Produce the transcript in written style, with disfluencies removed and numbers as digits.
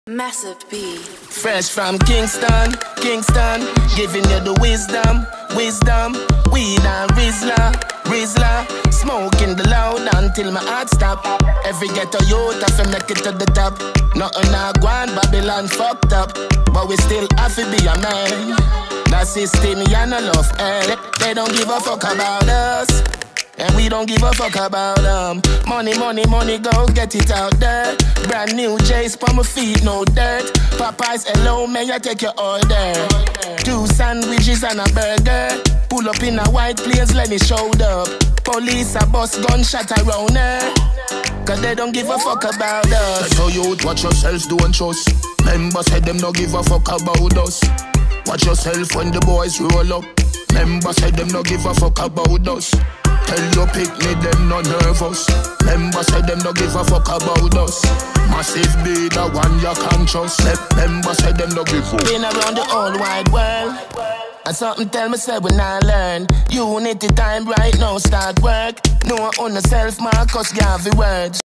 Massive B. Fresh from Kingston, Kingston, giving you the wisdom, wisdom. Weed and Rizla, Rizla, smoking the loud until my heart stop. Every ghetto youth have to make it to the top. Nothing I want, Babylon fucked up, but we still have to be a man. That system, you no love, they don't give a fuck about us. And we don't give a fuck about them. Money, money, money, go get it out there. Brand new J's for my feet, no dirt. Popeyes, hello, may I take your order? 2 sandwiches and a burger. Pull up in a white place, let me show up. Police a bus, gunshot around her. Cause they don't give a fuck about us. So youth, watch yourself, don't trust. Members said them no give a fuck about us. Watch yourself when the boys roll up. Members said them no give a fuck about us. Tell your picnic them no nervous. Members said them no give a fuck about us. Massive be the one you can trust. Members said them no give a fuck. Been around the whole wide world, and something tell me say when I learn. Unity time right now start work. No one on the self Marcus Garvey words.